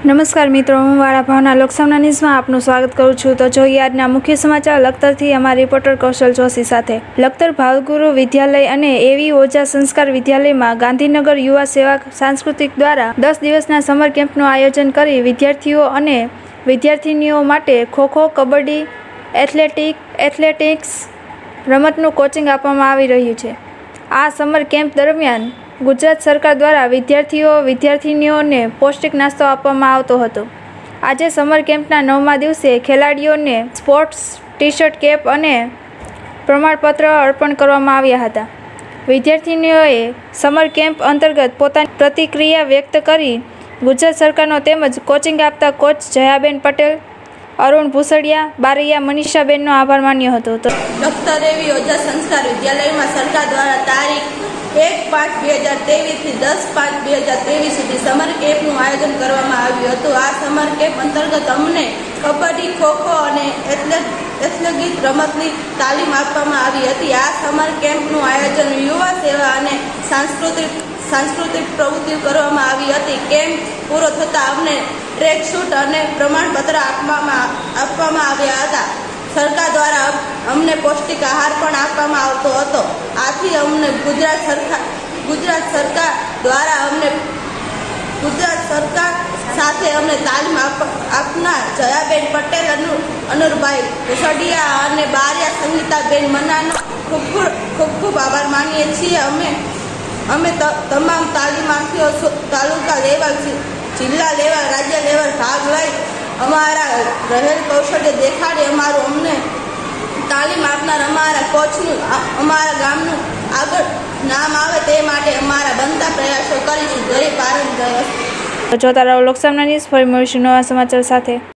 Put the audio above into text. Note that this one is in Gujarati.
નમસ્કાર મિત્રો, હું વાળા ભાવના લોકસામના ન્યૂઝમાં આપનું સ્વાગત કરું છું। તો જોઈએ આજના મુખ્ય સમાચાર લખતરથી અમારા રિપોર્ટર કૌશલ જોશી સાથે। લખતર ભાવગુરુ વિદ્યાલય અને એવી ઓઝા સંસ્કાર વિદ્યાલયમાં ગાંધીનગર યુવા સેવા સાંસ્કૃતિક દ્વારા 10 દિવસના સમર કેમ્પનું આયોજન કરી વિદ્યાર્થીઓ અને વિદ્યાર્થિનીઓ માટે ખોખો, કબડ્ડી, એથ્લેટિક્સ રમતનું કોચિંગ આપવામાં આવી રહ્યું છે। આ સમર કેમ્પ દરમિયાન ગુજરાત સરકાર દ્વારા વિદ્યાર્થીનીઓને પૌષ્ટિક નાસ્તો આપવામાં આવતો હતો। આજે સમર કેમ્પના 9મા દિવસે ખેલાડીઓને સ્પોર્ટ્સ ટી-શર્ટ, કેપ અને પ્રમાણપત્ર અર્પણ કરવામાં આવ્યા હતા। વિદ્યાર્થીનીઓએ સમર કેમ્પ અંતર્ગત પોતાની પ્રતિક્રિયા વ્યક્ત કરી ગુજરાત સરકારનો તેમજ કોચિંગ આપતા કોચ જયાબેન પટેલ, અરુણ ભૂસડિયા, બારૈયા મનીષાબેનનો આભાર માન્યો હતો। તો લખતર એવી ઓઝા સંસ્કાર વિદ્યાલયમાં સરકાર દ્વારા તારીખ 1/5/2023 થી 10/5/2023 સુધી સમર કેમ્પનું આયોજન કરવામાં આવ્યું હતું। આ સમર કેમ્પ અંતર્ગત અમને કબડ્ડી, ખોખો અને એથ્લેટિક્સ રમતની તાલીમ આપવામાં આવી હતી। આ સમર કેમ્પનું આયોજન યુવા સેવા અને સાંસ્કૃતિક પ્રવૃત્તિઓ કરવામાં આવી હતી। કેમ્પ પૂરો થતાં અમને ટ્રેક સૂટ અને પ્રમાણપત્ર આપવામાં આવ્યા હતા। સરકાર દ્વારા અમને પૌષ્ટિક આહાર પણ આપવામાં આવતો હતો। આથી અમને ગુજરાત સરકાર સાથે અમને તાલીમ આપનાર જયાબેન પટેલ, અનુરભાઈ ભૂસડિયા અને બારૈયા સંગીતાબેન મનાનો ખૂબ આભાર માનીએ છીએ। અમે તમામ તાલીમાર્થીઓ તાલુકા લેવલ, જિલ્લા લેવલ, રાજ્ય લેવલ ભાગ લઈ અમારા રહેલ કૌશલ્ય દેખાડી અમને તાલીમ આપનાર અમારા કોચનું, અમારા ગામનું આગળ નામ આવે તે માટે અમારા બનતા પ્રયાસો કરીશું। જય ભારત, જય। જોતા રહો લોકસામના ન્યૂઝ। ફરી મળીશું નવા સમાચાર સાથે।